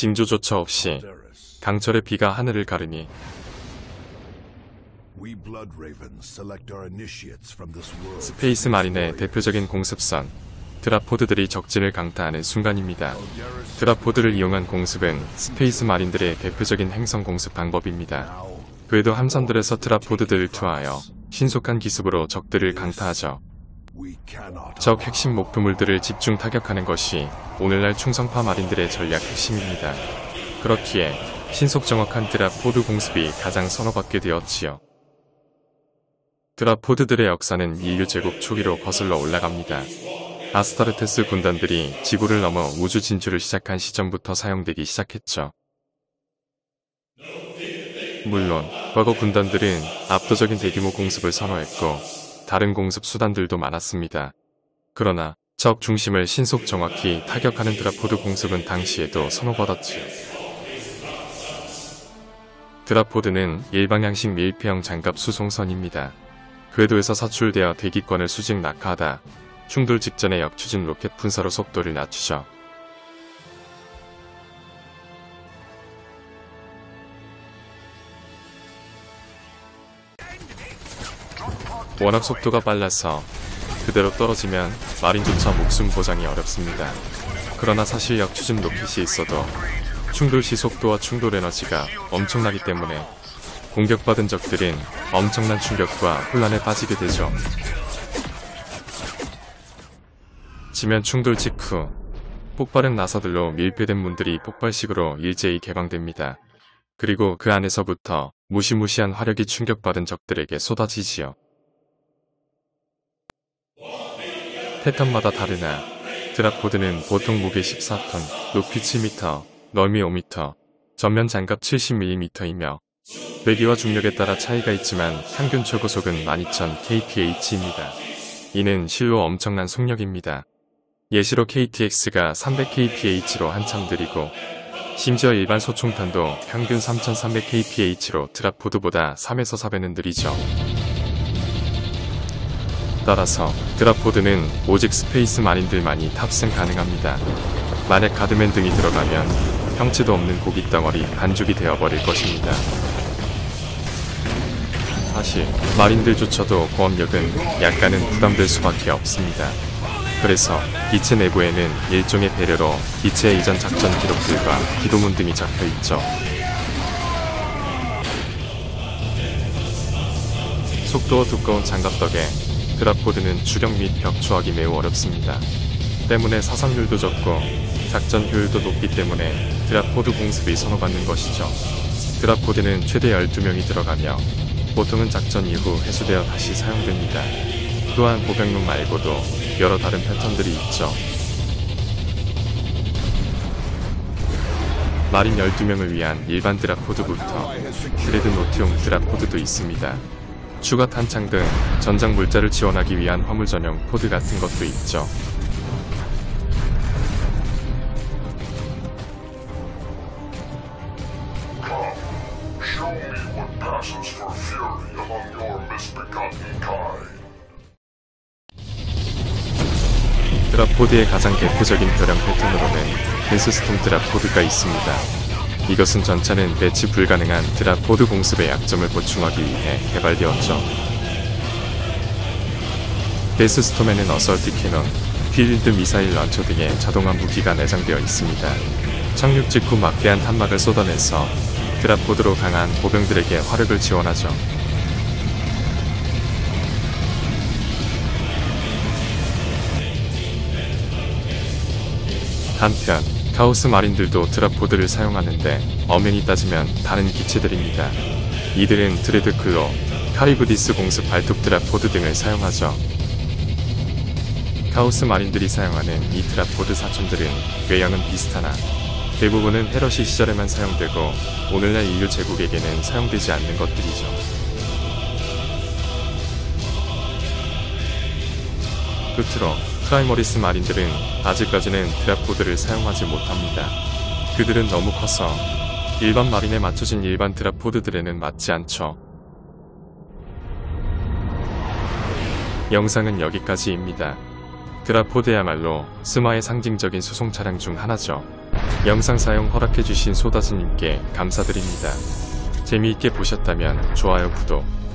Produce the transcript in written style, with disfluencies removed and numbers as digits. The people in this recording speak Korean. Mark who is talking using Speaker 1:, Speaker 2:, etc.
Speaker 1: 징조조차 없이 강철의 비가 하늘을 가르니 스페이스 마린의 대표적인 공습선 드랍포드들이 적진을 강타하는 순간입니다. 드랍포드를 이용한 공습은 스페이스 마린들의 대표적인 행성 공습 방법입니다. 궤도 함선들에서 드랍포드들을 투하하여 신속한 기습으로 적들을 강타하죠. 적 핵심 목표물들을 집중 타격하는 것이 오늘날 충성파 마린들의 전략 핵심입니다. 그렇기에 신속 정확한 드랍포드 공습이 가장 선호받게 되었지요. 드랍포드들의 역사는 인류 제국 초기로 거슬러 올라갑니다. 아스타르테스 군단들이 지구를 넘어 우주 진출을 시작한 시점부터 사용되기 시작했죠. 물론 과거 군단들은 압도적인 대규모 공습을 선호했고 다른 공습 수단들도 많았습니다. 그러나 적 중심을 신속 정확히 타격하는 드랍포드 공습은 당시에도 선호받았지요. 드랍포드는 일방향식 밀폐형 장갑 수송선입니다. 궤도에서 사출되어 대기권을 수직 낙하하다 충돌 직전에 역추진 로켓 분사로 속도를 낮추죠. 워낙 속도가 빨라서 그대로 떨어지면 마린조차 목숨 보장이 어렵습니다. 그러나 사실 역추진 로켓이 있어도 충돌 시 속도와 충돌 에너지가 엄청나기 때문에 공격받은 적들은 엄청난 충격과 혼란에 빠지게 되죠. 지면 충돌 직후 폭발형 나사들로 밀폐된 문들이 폭발식으로 일제히 개방됩니다. 그리고 그 안에서부터 무시무시한 화력이 충격받은 적들에게 쏟아지지요. 패턴마다 다르나 드랍포드는 보통 무게 14톤, 높이 7m, 너미 5m, 전면 장갑 70mm이며 배기와 중력에 따라 차이가 있지만 평균 최고속은 12,000kph입니다. 이는 실로 엄청난 속력입니다. 예시로 KTX가 300kph로 한참 느리고 심지어 일반 소총탄도 평균 3,300kph로 드랍포드보다 3에서 4배는 느리죠. 따라서 드랍포드는 오직 스페이스 마린들만이 탑승 가능합니다. 만약 가드맨 등이 들어가면 형체도 없는 고기 덩어리 반죽이 되어버릴 것입니다. 사실 마린들조차도 고압력은 약간은 부담될 수밖에 없습니다. 그래서 기체 내부에는 일종의 배려로 기체의 이전 작전 기록들과 기도문 등이 적혀있죠. 속도와 두꺼운 장갑 덕에 드랍포드는 추격 및 벽 추락이 매우 어렵습니다. 때문에 사상률도 적고 작전 효율도 높기 때문에 드랍포드 공습이 선호받는 것이죠. 드랍포드는 최대 12명이 들어가며 보통은 작전 이후 해수되어 다시 사용됩니다. 또한 보병용 말고도 여러 다른 패턴들이 있죠. 마린 12명을 위한 일반 드랍포드부터 드레드노트용 드랍포드도 있습니다. 추가 탄창 등 전장 물자를 지원하기 위한 화물 전용 포드 같은 것도 있죠. 드랍포드의 가장 대표적인 벼랑 패턴으로는 데스스톰 드랍포드가 있습니다. 이것은 전차는 배치 불가능한 드랍포드 공습의 약점을 보충하기 위해 개발되었죠. 데스스톰에는 어설트 캐논, 필드 미사일 런처 등의 자동화 무기가 내장되어 있습니다. 착륙 직후 막대한 탄막을 쏟아내서 드랍포드로 강한 보병들에게 화력을 지원하죠. 한편 카오스 마린들도 드랍포드를 사용하는데 엄연히 따지면 다른 기체들입니다. 이들은 드레드클로, 카리브디스 공습 발톱 드랍포드 등을 사용하죠. 카오스 마린들이 사용하는 이 드랍포드 사촌들은 외형은 비슷하나 대부분은 헤러시 시절에만 사용되고 오늘날 인류 제국에게는 사용되지 않는 것들이죠. 끝으로 프라이머리스 마린들은 아직까지는 드랍포드를 사용하지 못합니다. 그들은 너무 커서 일반 마린에 맞춰진 일반 드랍포드들에는 맞지 않죠. 영상은 여기까지입니다. 드랍포드야말로 스마의 상징적인 수송 차량 중 하나죠. 영상 사용 허락해주신 소다스님께 감사드립니다. 재미있게 보셨다면 좋아요, 구독,